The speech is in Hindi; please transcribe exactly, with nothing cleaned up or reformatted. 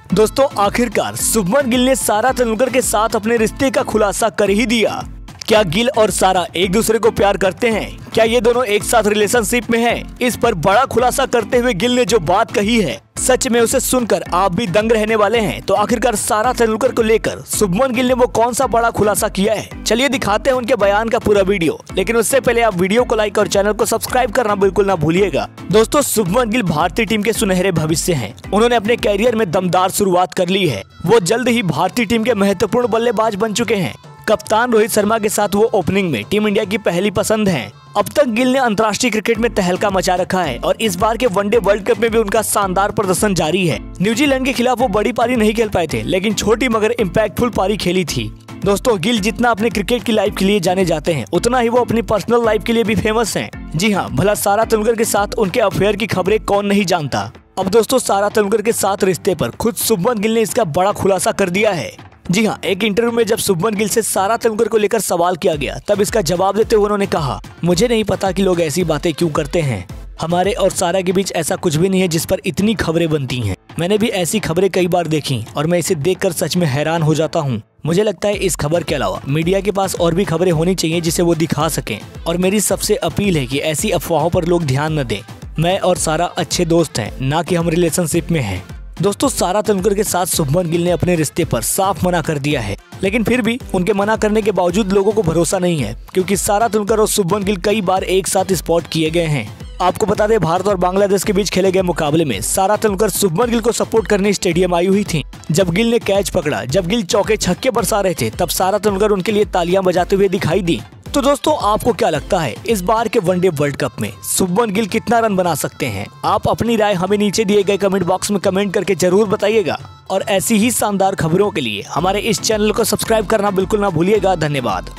दोस्तों आखिरकार शुभमन गिल ने सारा तेंदुलकर के साथ अपने रिश्ते का खुलासा कर ही दिया। क्या गिल और सारा एक दूसरे को प्यार करते हैं? क्या ये दोनों एक साथ रिलेशनशिप में हैं? इस पर बड़ा खुलासा करते हुए गिल ने जो बात कही है, सच में उसे सुनकर आप भी दंग रहने वाले हैं। तो आखिरकार सारा तेंदुलकर को लेकर शुभमन गिल ने वो कौन सा बड़ा खुलासा किया है, चलिए दिखाते हैं उनके बयान का पूरा वीडियो। लेकिन उससे पहले आप वीडियो को लाइक और चैनल को सब्सक्राइब करना बिल्कुल ना भूलिएगा। दोस्तों शुभमन गिल भारतीय टीम के सुनहरे भविष्य हैं। उन्होंने अपने कैरियर में दमदार शुरुआत कर ली है। वो जल्द ही भारतीय टीम के महत्वपूर्ण बल्लेबाज बन चुके हैं। कप्तान रोहित शर्मा के साथ वो ओपनिंग में टीम इंडिया की पहली पसंद हैं। अब तक गिल ने अंतर्राष्ट्रीय क्रिकेट में तहलका मचा रखा है और इस बार के वनडे वर्ल्ड कप में भी उनका शानदार प्रदर्शन जारी है। न्यूजीलैंड के खिलाफ वो बड़ी पारी नहीं खेल पाए थे, लेकिन छोटी मगर इम्पैक्टफुल पारी खेली थी। दोस्तों गिल जितना अपने क्रिकेट की लाइफ के लिए जाने जाते हैं, उतना ही वो अपनी पर्सनल लाइफ के लिए भी फेमस हैं। जी हाँ, भला सारा तेंदुलकर के साथ उनके अफेयर की खबरें कौन नहीं जानता। अब दोस्तों सारा तेंदुलकर के साथ रिश्ते पर खुद शुभमन गिल ने इसका बड़ा खुलासा कर दिया है। जी हाँ, एक इंटरव्यू में जब शुभमन गिल से सारा तेंदुलकर को लेकर सवाल किया गया, तब इसका जवाब देते हुए उन्होंने कहा, मुझे नहीं पता कि लोग ऐसी बातें क्यों करते हैं। हमारे और सारा के बीच ऐसा कुछ भी नहीं है जिस पर इतनी खबरें बनती हैं। मैंने भी ऐसी खबरें कई बार देखी और मैं इसे देखकर सच में हैरान हो जाता हूँ। मुझे लगता है इस खबर के अलावा मीडिया के पास और भी खबरें होनी चाहिए जिसे वो दिखा सकें। और मेरी सबसे अपील है कि ऐसी अफवाहों पर लोग ध्यान न दें। मैं और सारा अच्छे दोस्त हैं, ना कि हम रिलेशनशिप में हैं। दोस्तों सारा तेंदुलकर के साथ शुभमन गिल ने अपने रिश्ते पर साफ मना कर दिया है, लेकिन फिर भी उनके मना करने के बावजूद लोगों को भरोसा नहीं है, क्योंकि सारा तेंदुलकर और शुभमन गिल कई बार एक साथ स्पॉट किए गए हैं। आपको बता दें, भारत और बांग्लादेश के बीच खेले गए मुकाबले में सारा तेंदुलकर शुभमन गिल को सपोर्ट करने स्टेडियम आई हुई थी। जब गिल ने कैच पकड़ा, जब गिल चौके छक्के बरसा रहे थे, तब सारा तेंदुलकर उनके लिए तालियां बजाते हुए दिखाई दी। तो दोस्तों आपको क्या लगता है, इस बार के वनडे वर्ल्ड कप में शुभमन गिल कितना रन बना सकते हैं? आप अपनी राय हमें नीचे दिए गए कमेंट बॉक्स में कमेंट करके जरूर बताइएगा। और ऐसी ही शानदार खबरों के लिए हमारे इस चैनल को सब्सक्राइब करना बिल्कुल ना भूलिएगा। धन्यवाद।